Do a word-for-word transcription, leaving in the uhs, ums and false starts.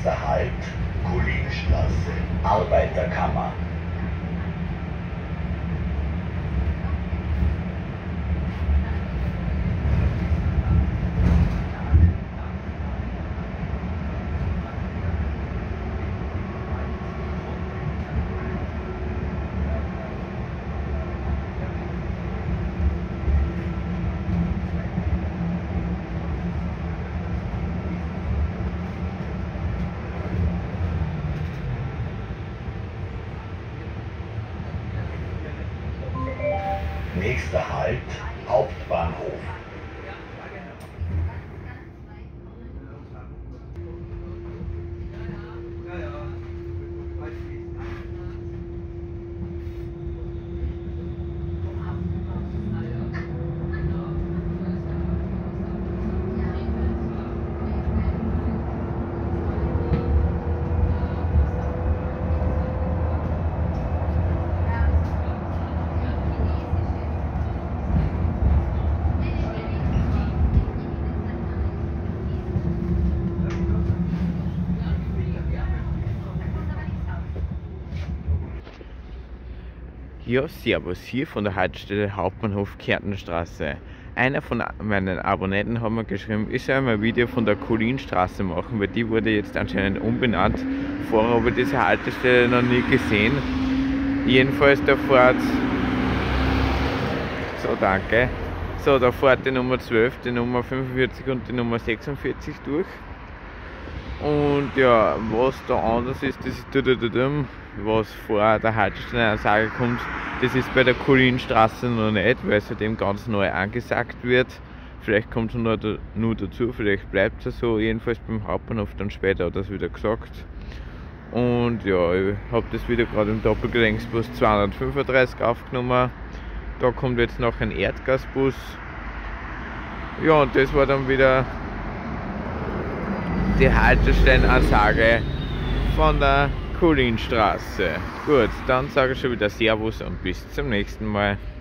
Nächster Halt, Kulinstraße, Arbeiterkammer. Nächster Halt, Hauptbahnhof. Ja, servus, hier von der Haltestelle Hauptbahnhof Kärntnerstraße. Einer von meinen Abonnenten hat mir geschrieben, ich soll mal ein Video von der Kulinstraße machen, weil die wurde jetzt anscheinend umbenannt. Vorher habe ich diese Haltestelle noch nie gesehen. Jedenfalls, da fährt... So, danke. So, da fährt die Nummer zwölf, die Nummer fünfundvierzig und die Nummer sechsundvierzig durch. Und ja, was da anders ist, das ist was vor der Haltestellenansage kommt, das ist bei der Kulinstraße noch nicht, weil es seitdem ganz neu angesagt wird. Vielleicht kommt es nur, nur dazu, vielleicht bleibt es so, jedenfalls beim Hauptbahnhof dann später hat das wieder gesagt. Und ja, ich habe das wieder gerade im Doppelgelenksbus zweihundertfünfunddreißig aufgenommen. Da kommt jetzt noch ein Erdgasbus. Ja, und das war dann wieder die Haltestellenansage von der Kulinstraße. Gut, dann sage ich schon wieder Servus und bis zum nächsten Mal.